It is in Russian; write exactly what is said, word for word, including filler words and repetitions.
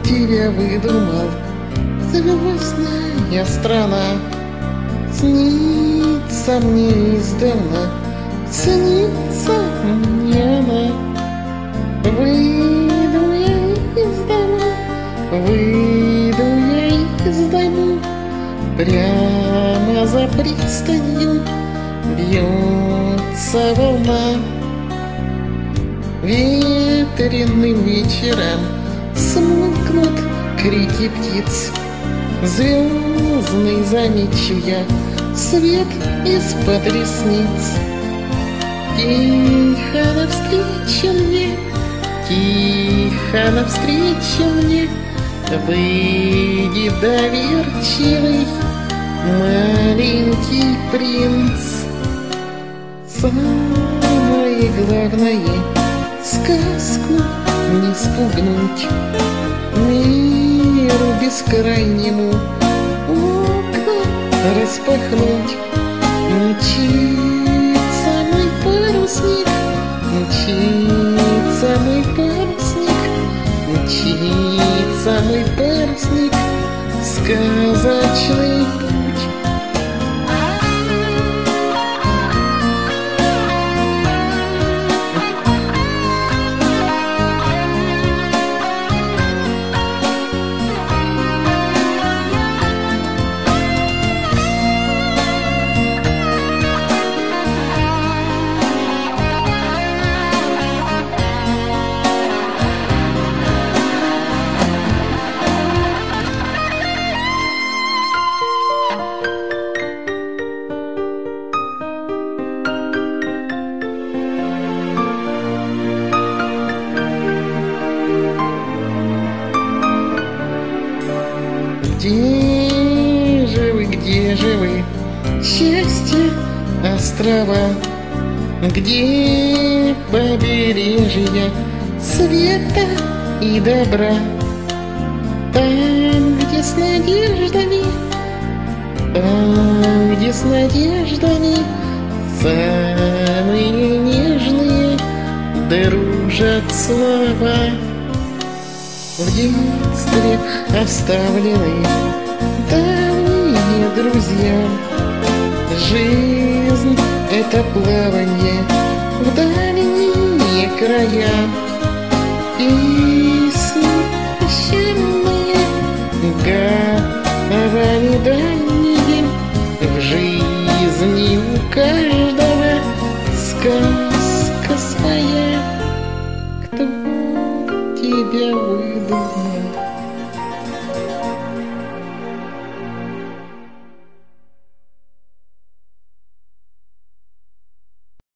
тебя выдумал? Звездная страна снится мне издавна, снится мне она. Выйду я из дома, выйду я из дома, прямо за пристанью бьется волна. Ветреным вечером смолкнут крики птиц, звездный замечу я свет из-под ресниц. Тихо навстречу мне, тихо навстречу мне выйдет доверчивый маленький принц. Самое главное — сказку не спугнуть, миру бескрайнему окна распахнуть. Мчится мой парусник, мчится мой парусник, мчится мой парусник в сказочный путь. Где же вы, где же вы, счастье острова? Где побережье света и добра? Там, где с надеждами, там, где с надеждами самые нежные дружат слова. В детстве оставлены давние друзья. Жизнь — это плавание в дальние края. Песни прощальные говорили дальние. В жизни у каждого сказка своя. Кто тебя выдумал?